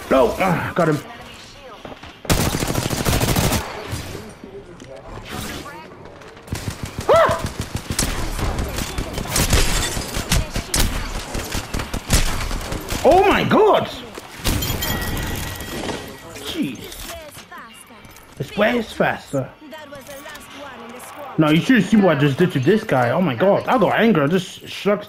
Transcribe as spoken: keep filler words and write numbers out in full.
No, ah, got him. Ah! Oh my god! Jeez. This way is faster. No, you should have seen what I just did to this guy. Oh my god, I got angry. I just struck.